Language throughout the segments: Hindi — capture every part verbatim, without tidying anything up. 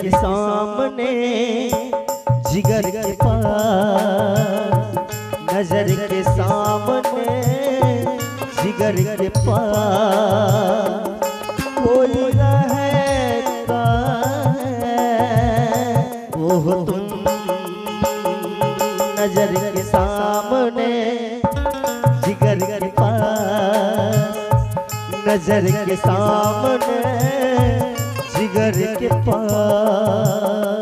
के सामने जिगर के पास, नजर के सामने जिगर के पास कोई रहता है वो हो तुम। नजर के सामने जिगर के पास, नजर के सामने जिगर के पास।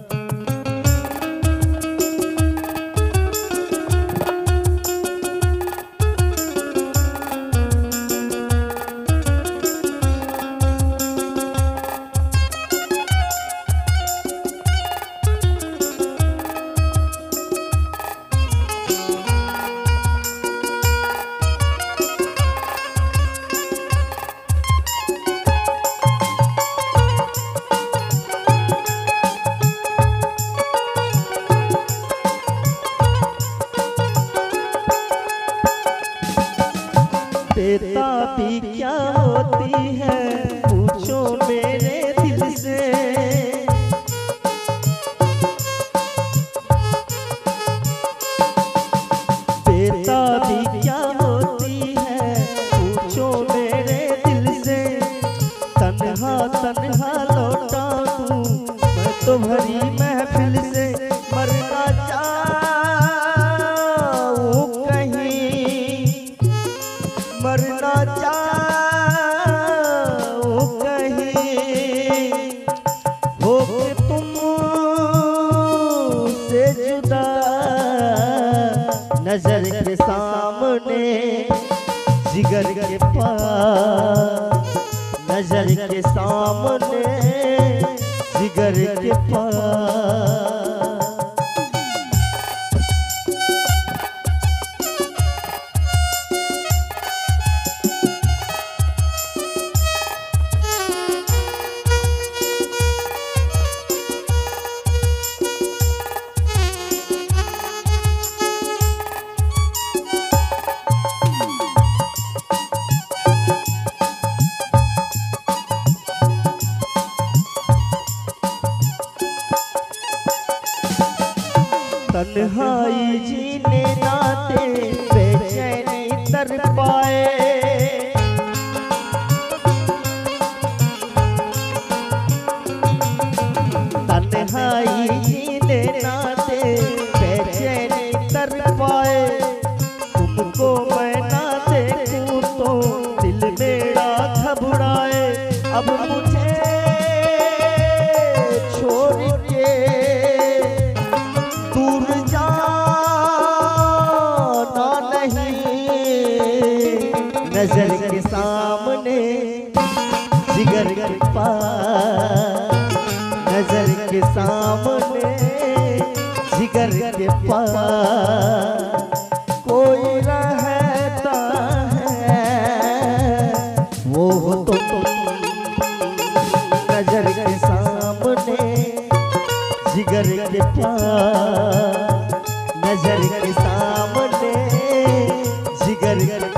बेताबी क्या होती है पूछो मेरे दिल से, बेताबी क्या होती है पूछो मेरे दिल से। तन्हा तन्हा लौटा हूँ मैं तो भरी महफिल से, मरना मरना चाहूं कहीं हो के तुम से जुदा। नजर के सामने जिगर के पास, नजर के सामने जिगर के पास। तन्हाई जीने नाते बेचैनी तर पाए, तन्हाई जीने नाते बेचैनी तर पाए। तुमको मैं ना देखूं तो दिल मेरा घबराए। अब मुझे छोड़ के दूर जाना नहीं, नजर के सामने जिगर के पास, नजर के सामने जिगर के पास कोई रहता है वो हो तुम। नजर के सामने जिगर के पास, नजर के सामने जिगर के